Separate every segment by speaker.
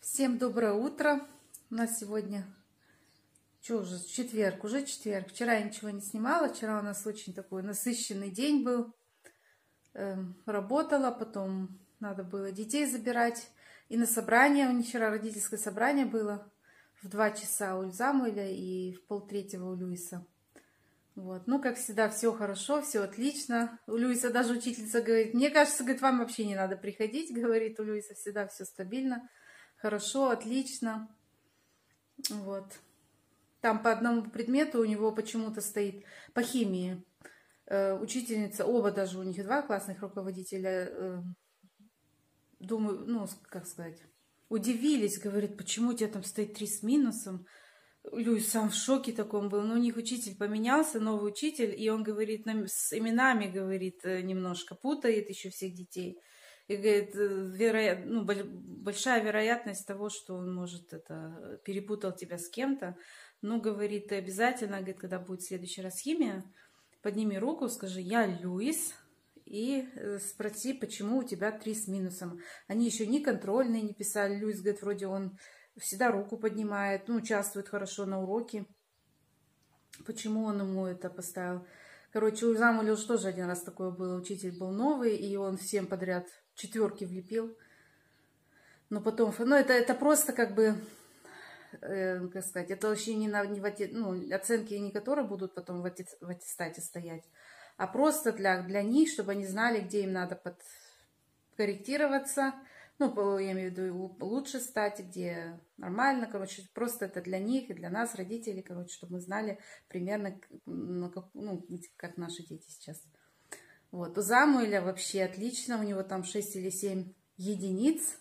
Speaker 1: Всем доброе утро. У нас сегодня, что уже, четверг, уже четверг. Вчера я ничего не снимала. Вчера у нас очень такой насыщенный день был. Работала, потом надо было детей забирать. И на собрание, у них вчера родительское собрание было в 2 часа у Самуэля и в 2:30 у Люиса. Вот. Ну, как всегда, все хорошо, все отлично. У Люиса даже учительница говорит, мне кажется, говорит, вам вообще не надо приходить, говорит, у Люиса всегда все стабильно, хорошо, отлично. Вот. Там по одному предмету у него почему-то стоит по химии. Учительница, оба даже у них 2 классных руководителя, думаю, ну, как сказать, удивились, говорит, почему у тебя там стоит 3 с минусом. Люис сам в шоке таком был. Но у них учитель поменялся, новый учитель, и он говорит, с именами, говорит, немножко путает еще всех детей. И говорит, большая вероятность того, что он может перепутал тебя с кем-то. Ну, говорит, ты обязательно, говорит, когда будет в следующий раз химия, подними руку, скажи, я Люис, и спроси, почему у тебя 3 с минусом. Они еще ни контрольные не писали. Люис, говорит, вроде он всегда руку поднимает, ну, участвует хорошо на уроке. Почему он ему это поставил? Короче, у Самуэля уже тоже один раз такое было. Учитель был новый, и он всем подряд 4 влепил. Но потом, ну, это просто как бы, как сказать, это вообще оценки не которые будут потом в аттестате стоять, а просто для них, чтобы они знали, где им надо подкорректироваться. Ну, я имею в виду, лучше стать, где нормально, короче, просто это для них и для нас, родителей, короче, чтобы мы знали примерно, как наши дети сейчас. Вот, у Самуэля вообще отлично, у него там 6 или 7 единиц,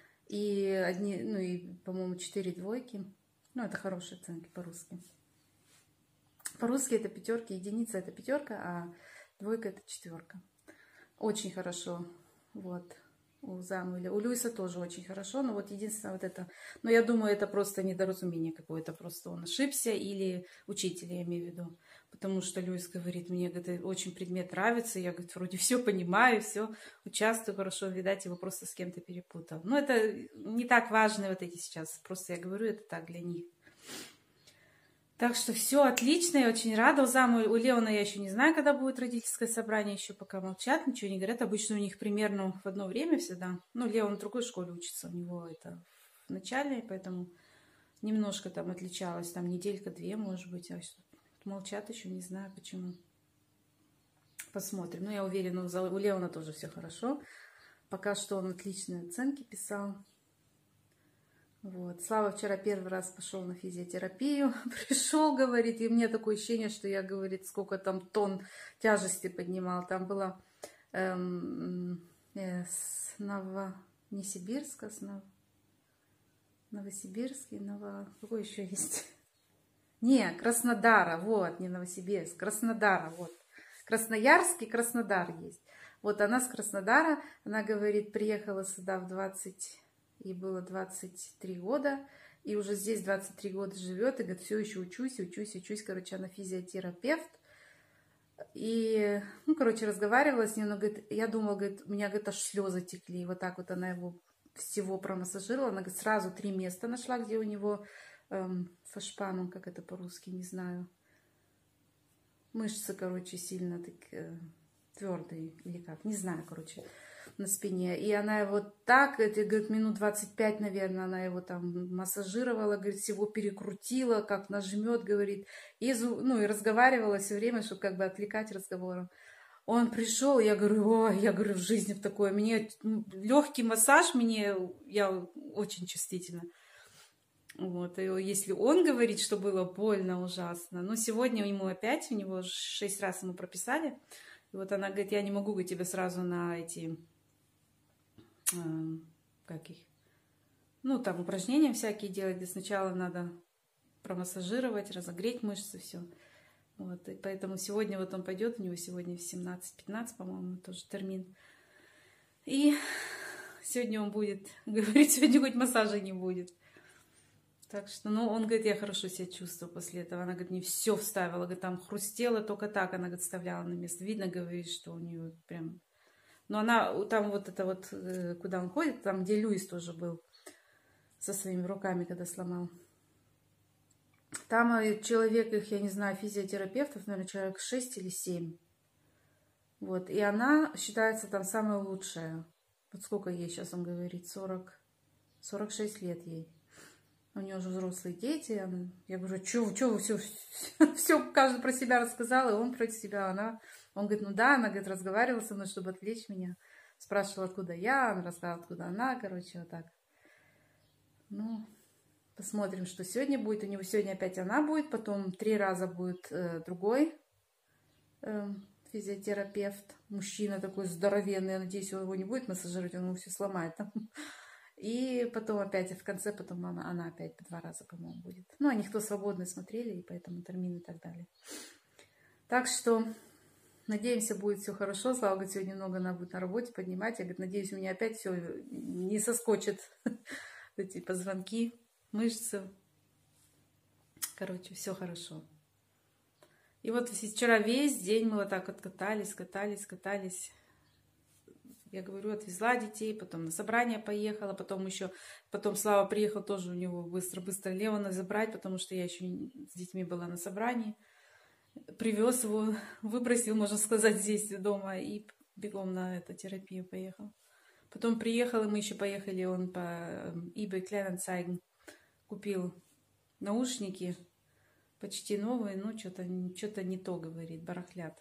Speaker 1: и по-моему, 4 двойки. Ну, это хорошие оценки по-русски. По-русски это 5, единица это 5, а двойка это 4. Очень хорошо, вот. У Самуэля. У Люиса тоже очень хорошо, но вот единственное вот это... Но я думаю, это просто недоразумение какое-то, просто он ошибся, или учитель, я имею в виду. Потому что Люис говорит, мне, говорит, очень предмет нравится, я, говорит, вроде все понимаю, все участвую хорошо, видать, его просто с кем-то перепутал. Но это не так важно вот эти сейчас, просто я говорю, это так для них. Так что все отлично, я очень рада. У Леона я еще не знаю, когда будет родительское собрание, еще пока молчат, ничего не говорят. Обычно у них примерно в одно время всегда. Ну, Леон в другой школе учится, у него это в начале, поэтому немножко там отличалось, там неделька-2, может быть. А молчат еще, не знаю почему. Посмотрим. Но я уверена, у Леона тоже все хорошо. Пока что он отличные оценки писал. Вот. Слава вчера первый раз пошел на физиотерапию, пришел, говорит, и мне такое ощущение, что я, говорит, сколько там тонн тяжести поднимал. Там было Новосибирский, какой еще есть? Не, Краснодара, вот, не Новосибирск, Краснодара, вот. Красноярский, Краснодар есть. Вот она с Краснодара, она, говорит, приехала сюда ей было 23 года, и уже здесь 23 года живет, и говорит, все еще учусь. Короче, она физиотерапевт. И, короче, разговаривала с ней, но, говорит, я думала, говорит, у меня, говорит, аж слезы текли. И вот так вот она его всего промассажировала. Она, говорит, сразу 3 места нашла, где у него фашпанум, как это по-русски, не знаю. Мышцы, короче, сильно так твердые, или как, не знаю, короче, на спине. И она его так, говорит, минут 25, наверное, она его там массажировала, говорит, всего перекрутила, как нажмет, говорит, и разговаривала все время, чтобы как бы отвлекать разговором. Он пришел, я говорю, в жизни в такое, мне легкий массаж, я очень чувствительна. Вот, и если он говорит, что было больно, ужасно, но сегодня ему опять, у него 6 раз ему прописали, и вот она говорит, я не могу, говорит, тебе сразу на эти, там упражнения всякие делать, где сначала надо промассажировать, разогреть мышцы, все. Вот, и поэтому сегодня вот он пойдет, у него сегодня в 17:15, по-моему, тоже термин. И сегодня он будет говорить, сегодня хоть массажа не будет. Так что, он говорит, я хорошо себя чувствую после этого. Она, говорит, мне все вставила, говорит, там хрустело только так, она, говорит, вставляла на место. Видно, говорит, что у нее прям... Но она там вот это вот, куда он ходит, там, где Люис тоже был, со своими руками, когда сломал. Там человек, их, я не знаю, физиотерапевтов, наверное, человек 6 или 7. Вот. И она считается там самая лучшая. Вот сколько ей сейчас, он говорит, 46 лет ей. У нее уже взрослые дети. Я говорю, что вы все каждый про себя рассказал, и он про себя, Он говорит, ну да, она, говорит, разговаривала со мной, чтобы отвлечь меня. Спрашивала, откуда я, она рассказала, откуда она, короче, вот так. Ну, посмотрим, что сегодня будет. У него сегодня опять она будет, потом 3 раза будет другой физиотерапевт. Мужчина такой здоровенный, я надеюсь, его не будет массажировать, он ему все сломает там. И потом опять в конце, потом она опять 2 раза, по-моему, будет. Ну, они кто свободно смотрели, и поэтому термины и так далее. Так что, надеемся, будет все хорошо. Слава говорит, сегодня много она будет на работе поднимать. Я говорю, надеюсь, у меня опять все не соскочит. Эти позвонки, мышцы. Короче, все хорошо. И вот вчера весь день мы вот так вот катались. Я говорю, отвезла детей, потом на собрание поехала, потом Слава приехал тоже у него быстро Леона забрать, потому что я еще с детьми была на собрании. Привез его, выбросил, можно сказать, здесь дома и бегом на эту терапию поехал. Потом приехал, и мы еще поехали, он по eBay Kleinanzeigen купил наушники, почти новые, но что-то не то, говорит, барахлят.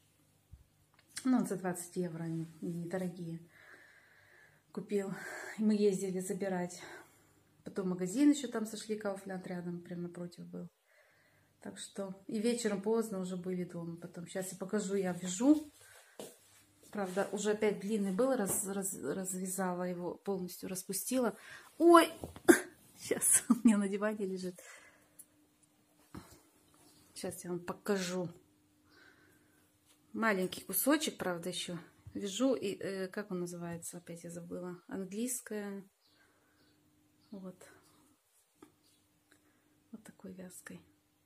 Speaker 1: Ну, за 20 евро, они недорогие. Купил. И мы ездили забирать. Потом магазин еще там сошли, Kaufland рядом, прямо напротив был. Так что и вечером поздно уже были дома. Потом сейчас я покажу, я вяжу. Правда, уже опять длинный был, развязала его, полностью распустила. Ой! Сейчас у меня на диване лежит. Сейчас я вам покажу. Маленький кусочек, правда, еще вяжу. И как он называется? Опять я забыла. Английская. Вот. Вот такой вязкой.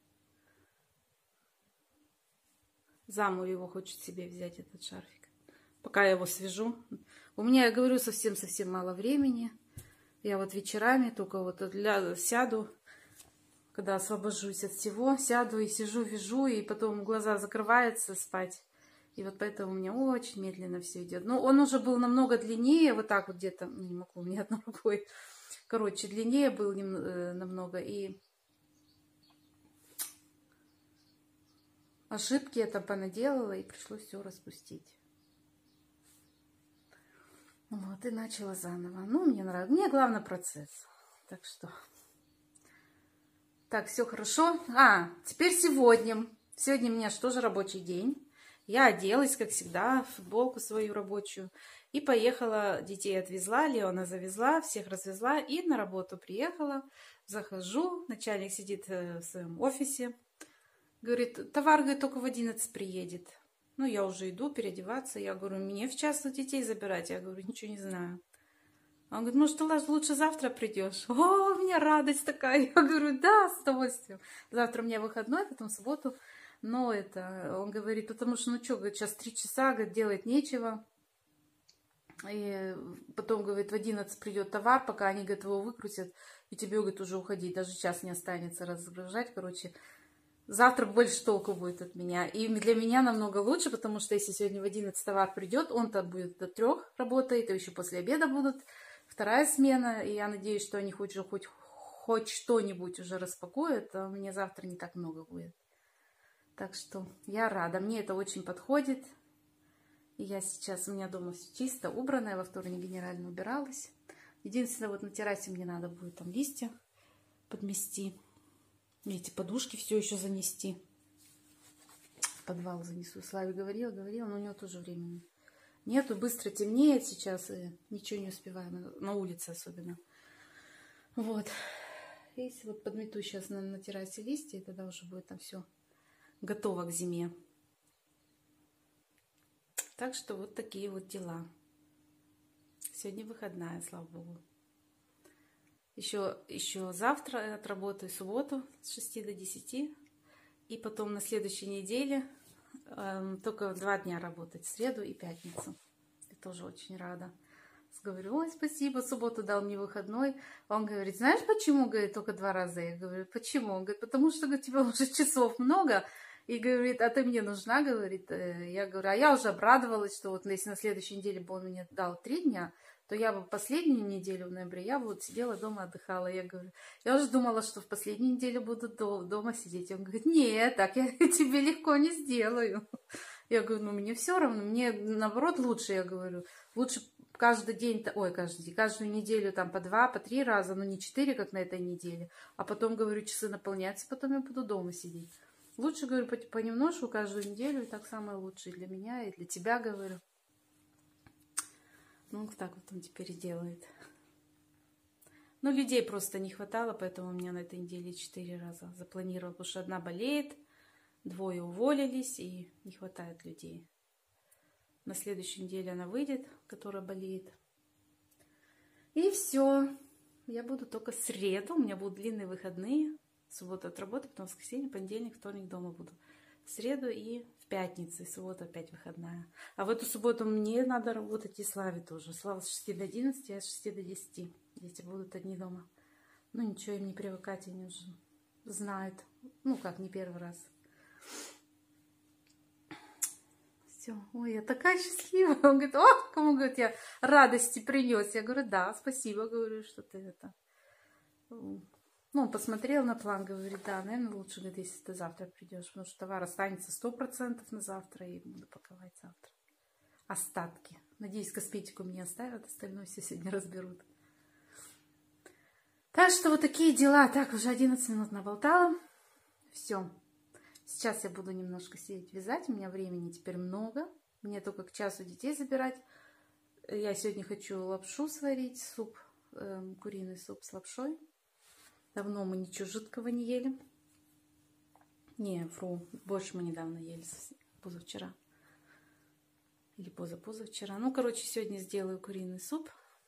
Speaker 1: Замуж его хочет себе взять, этот шарфик. Пока я его свяжу. У меня, я говорю, совсем мало времени. Я вот вечерами только вот сяду, когда освобожусь от всего, сяду и сижу, вяжу, и потом глаза закрываются спать. И вот поэтому у меня очень медленно все идет. Но он уже был намного длиннее, вот так вот где-то, не могу, у меня одной рукой. Короче, длиннее был намного. И ошибки я там понаделала, и пришлось все распустить. Вот, и начала заново. Ну, мне нравится. Мне главное процесс. Так что. Так, все хорошо. Теперь сегодня. Сегодня у меня же тоже рабочий день. Я оделась, как всегда, в футболку свою рабочую. И поехала, детей отвезла, Леона завезла, всех развезла. И на работу приехала. Захожу. Начальник сидит в своем офисе. Говорит, товар, говорит, только в 11 приедет. Ну, я уже иду переодеваться. Я говорю, мне в час детей забирать. Я говорю, ничего не знаю. Он говорит, может, ты лучше завтра придешь? О, у меня радость такая. Я говорю, да, с удовольствием. Завтра у меня выходной, потом в субботу. Но он говорит, потому что, ну что, говорит, сейчас 3 часа, говорит, делать нечего. И потом, говорит, в 11 придет товар, пока они, говорит, его выкрутят. И тебе, говорит, уже уходить. Даже час не останется разгружать, короче. Завтра больше толку будет от меня. И для меня намного лучше, потому что если сегодня в 11 товар придет, он-то будет до 3 работает, и еще после обеда будут 2-я смена. И я надеюсь, что они хоть что-нибудь уже распакуют, а у меня завтра не так много будет. Так что я рада. Мне это очень подходит. И я сейчас, у меня дома все чисто, убрано. Я во вторник генерально убиралась. Единственное, вот на террасе мне надо будет там листья подмести. Эти подушки все еще занести. В подвал занесу. Славе говорила, но у него тоже времени нету. Быстро темнеет сейчас, и ничего не успеваем. На улице особенно. Вот. Если вот подмету сейчас на террасе листья, и тогда уже будет там все готово к зиме. Так что вот такие вот дела. Сегодня выходная, слава богу. Еще завтра отработаю субботу с 6 до 10. И потом на следующей неделе только 2 дня работать. Среду и пятницу. Я тоже очень рада. Говорю, ой, спасибо, субботу дал мне выходной. Он говорит, знаешь, почему, говорит, только 2 раза? Я говорю, почему? Он говорит, потому что, говорит, у тебя уже часов много. И говорит, а ты мне нужна, говорит. Я говорю, а я уже обрадовалась, что вот если на следующей неделе бы он мне дал 3 дня, то я бы последнюю неделю в ноябре, я бы вот сидела дома, отдыхала. Я говорю, я уже думала, что в последнюю неделю буду дома сидеть. Он говорит, нет, так я тебе легко не сделаю. Я говорю, ну мне все равно, мне наоборот лучше, я говорю, лучше каждый день, ой, каждую неделю там по 2, по 3 раза, но не 4, как на этой неделе. А потом, говорю, часы наполняются, потом я буду дома сидеть. Лучше, говорю, понемножку каждую неделю, и так самое лучшее для меня, и для тебя, говорю. Ну, так вот он теперь и делает. Ну, людей просто не хватало, поэтому у меня на этой неделе 4 раза запланировал, потому что одна болеет, 2 уволились, и не хватает людей. На следующей неделе она выйдет, которая болеет. И все. Я буду только в среду. У меня будут длинные выходные. Суббота от работы, потом воскресенье, понедельник, вторник дома буду. В среду и в пятницу. И суббота опять выходная. А в эту субботу мне надо работать и Славе тоже. Слава с 6 до 11, а с 6 до 10. Дети будут одни дома. Ну ничего, им не привыкать, они уже знают. Ну как, не первый раз. Все. Ой, я такая счастливая. Он говорит, о, кому, говорит, я радости принес. Я говорю, да, спасибо, говорю, что ты это. Ну, он посмотрел на план, говорит, да, наверное, лучше, говорит, если ты завтра придешь, потому что товар останется 100% на завтра, и буду паковать завтра. Остатки. Надеюсь, косметику мне оставят, остальное все сегодня разберут. Так что вот такие дела. Так, уже 11 минут наболтала. Все. Сейчас я буду немножко сидеть вязать. У меня времени теперь много. Мне только к часу детей забирать. Я сегодня хочу лапшу сварить. Суп, куриный суп с лапшой. Давно мы ничего жидкого не ели. Не, больше мы недавно ели. Позавчера. Или позавчера. Ну, короче, сегодня сделаю куриный суп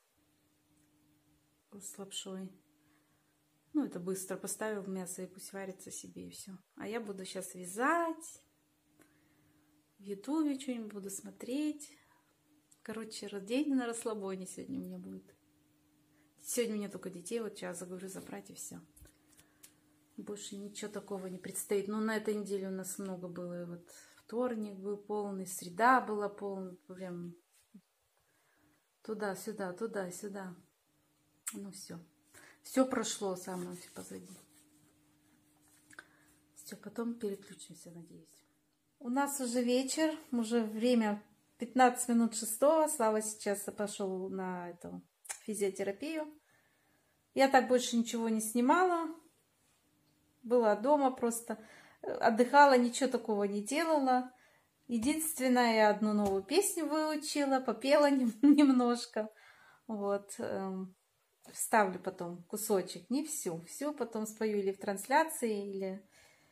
Speaker 1: с лапшой. Ну, это быстро. Поставил мясо и пусть варится себе и все. А я буду сейчас вязать. В ютубе что-нибудь буду смотреть. Короче, день на расслабоне сегодня у меня будет. Сегодня у меня только детей. Вот сейчас заговорю забрать и все. Больше ничего такого не предстоит. Но на этой неделе у нас много было. И вот вторник был полный, среда была полная. Прям туда-сюда, туда-сюда. Ну все. Все прошло, самое все позади. Все, потом переключимся, надеюсь. У нас уже вечер, уже время 15 минут 6. Слава сейчас пошел на эту физиотерапию. Я так больше ничего не снимала. Была дома просто. Отдыхала, ничего такого не делала. Единственное, я одну новую песню выучила, попела немножко. Вот. Вставлю потом кусочек, не всю. Всю потом спою или в трансляции, или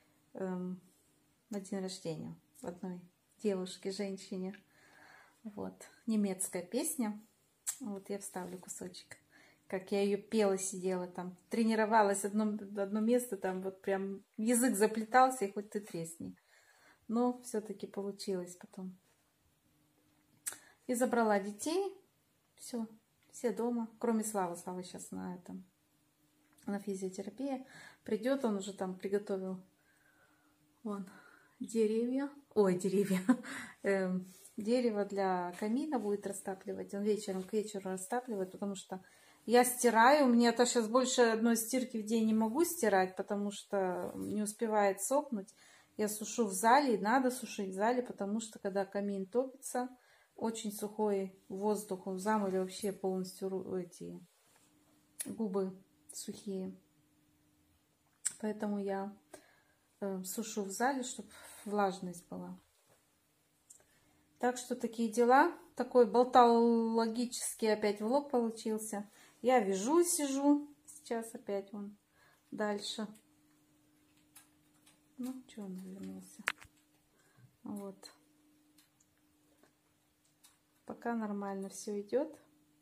Speaker 1: на день рождения одной девушки, женщине. Вот. Немецкая песня. Вот я вставлю кусочек. Как я ее пела, сидела там, тренировалась одно место, там вот прям язык заплетался, и хоть ты тресни. Но все-таки получилось потом. И забрала детей. Все дома, кроме Славы. Слава сейчас на физиотерапии. Придет, он уже там приготовил вон деревья. Ой, деревья. Дерево для камина будет растапливать. Он к вечеру растапливает, потому что я стираю. Мне то сейчас больше одной стирки в день не могу стирать, потому что не успевает сохнуть. Я сушу в зале, и надо сушить в зале, потому что когда камин топится, очень сухой воздух, он в замыле вообще полностью эти губы сухие. Поэтому я сушу в зале, чтобы влажность была. Так что такие дела. Такой болтологический опять влог получился. Я вяжу, сижу. Сейчас опять вон дальше. Ну, что он вернулся? Вот. Пока нормально все идет.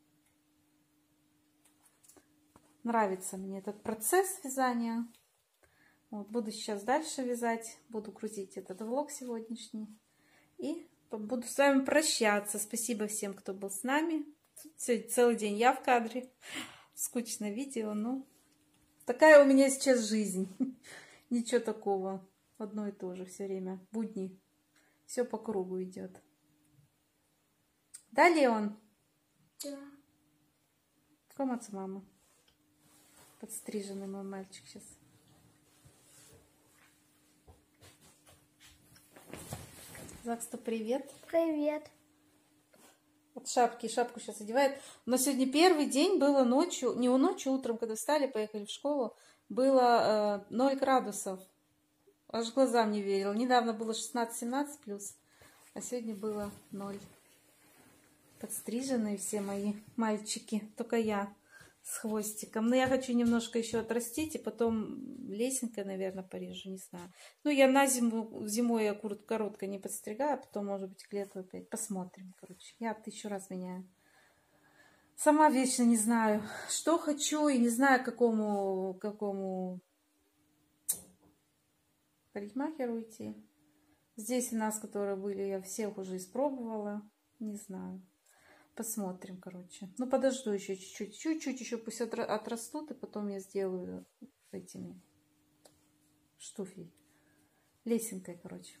Speaker 1: Нравится мне этот процесс вязания. Вот, буду сейчас дальше вязать. Буду крутить этот влог сегодняшний. И буду с вами прощаться. Спасибо всем, кто был с нами. Сегодня целый день я в кадре. Скучное видео, но такая у меня сейчас жизнь. Ничего такого. Одно и то же все время. Будни. Все по кругу идет. Да, Леон?
Speaker 2: Да.
Speaker 1: Комната мама. Подстриженный мой мальчик сейчас. Заксту, привет.
Speaker 2: Привет.
Speaker 1: Вот шапку сейчас одевает. Но сегодня первый день было ночью, не у ночи, утром, когда встали, поехали в школу, было 0 градусов. Аж глазам не верил. Недавно было 16-17 плюс, а сегодня было 0. Подстриженные все мои мальчики, только я с хвостиком. Но я хочу немножко еще отрастить, и потом лесенкой, наверное, порежу, не знаю. Ну, я на зиму, зимой я коротко не подстригаю, а потом, может быть, к лету опять. Посмотрим, короче. Я 1000 раз меняю. Сама вечно не знаю, что хочу, и не знаю, к какому парикмахеру идти. Здесь у нас, которые были, я всех уже испробовала. Не знаю. Посмотрим, короче. Ну, подожду еще чуть-чуть еще пусть отрастут, и потом я сделаю этими штуфей. Лесенкой, короче.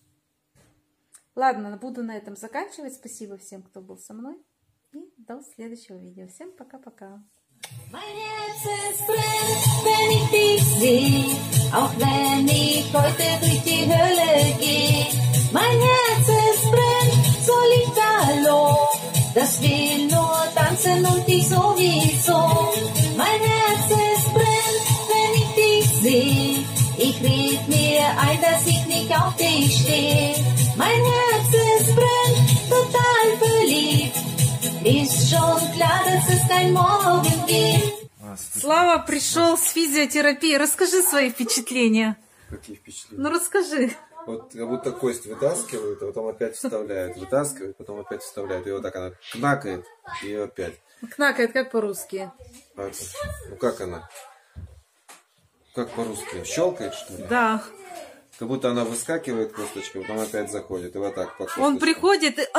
Speaker 1: Ладно, буду на этом заканчивать. Спасибо всем, кто был со мной. И до следующего видео. Всем пока-пока.
Speaker 3: Mein Herz ist brennt, wenn ich dich seh, auch wenn ich heute durch die Hölle geh. Mein Herz ist brennt, so lichterloh, das will nur tanzen und dich sowieso. Mein Herz ist brennt, wenn ich dich seh, ich red mir ein, dass ich nicht auf dich steh. Mein Herz ist brennt, total verliebt. Ist schon klar, dass es kein Morgen gibt.
Speaker 1: Слава пришел с физиотерапии. Расскажи свои впечатления.
Speaker 4: Какие впечатления?
Speaker 1: Ну, расскажи.
Speaker 4: Вот как будто кость вытаскивают, а потом опять вставляют. Вытаскивают, потом опять вставляют. И вот так она кнакает, и опять.
Speaker 1: Кнакает, как по-русски?
Speaker 4: А это, ну как она? Как по-русски? Щелкает, что ли?
Speaker 1: Да.
Speaker 4: Как будто она выскакивает косточка, потом опять заходит. И вот так по косточке.
Speaker 1: Он приходит и...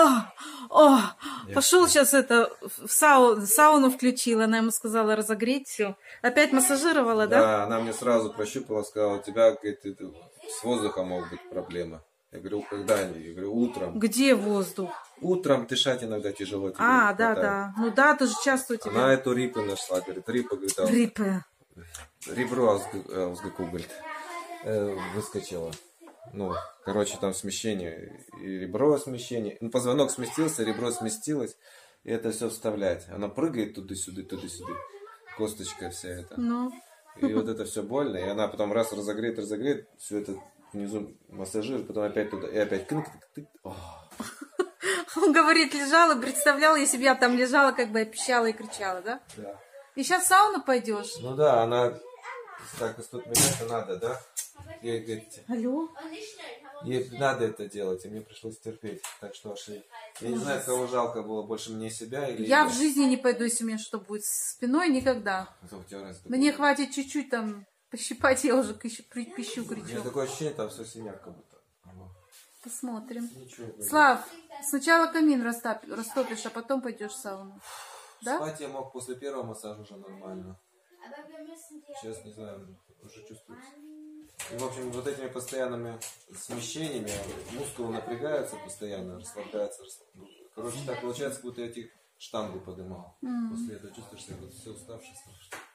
Speaker 1: пошел сейчас в сауну включила. Она ему сказала разогреть все. Опять массажировала, да?
Speaker 4: Да, она мне сразу прощупала, сказала, у тебя, говорит, с воздухом могут быть проблемы. Я говорю, когда они? Я говорю, утром.
Speaker 1: Где воздух?
Speaker 4: Утром дышать иногда тяжело. Тебе
Speaker 1: Да,
Speaker 4: хватает.
Speaker 1: да. Ну да, ты же часто у тебя...
Speaker 4: Она эту рипы нашла, говорит, рипа, говорит,
Speaker 1: Рипы.
Speaker 4: ребро говорит, выскочило. Ну, короче, там смещение. И ребро смещение. Ну, позвонок сместился, ребро сместилось. И это все вставлять. Она прыгает туда-сюда, туда-сюда. Косточка вся эта.
Speaker 1: Ну.
Speaker 4: И вот это все больно. И она потом раз разогреет, все это внизу массажирует, потом опять туда. И опять кнык-кнык-кнык.
Speaker 1: Он говорит, лежала, представлял, если бы я там лежала, как бы я пищала и кричала, да?
Speaker 4: Да.
Speaker 1: И сейчас в сауну пойдешь?
Speaker 4: Ну да, она... Так, тут мне это надо, да? Ей, говорит,
Speaker 1: Алло?
Speaker 4: ей надо это делать, и мне пришлось терпеть. Так что аж я не знаю, кого жалко было, больше мне себя или...
Speaker 1: Я в жизни не пойду, если у меня что будет с спиной, никогда.
Speaker 4: Это у тебя раз такое.
Speaker 1: Мне хватит чуть-чуть там пощипать, я уже пищу,
Speaker 4: У меня
Speaker 1: кричу.
Speaker 4: такое ощущение, там все синяк как будто.
Speaker 1: Посмотрим.
Speaker 4: Ничего.
Speaker 1: Слав, сначала камин растопишь, а потом пойдешь в сауну. Да?
Speaker 4: Спать я мог после первого массажа уже нормально. Сейчас, не знаю, уже чувствуется. И, в общем, вот этими постоянными смещениями мускулы напрягаются постоянно, расслабляются. Короче, так получается, как будто я эти штангу поднимал. После этого чувствуешь себя вот все уставший, страшно.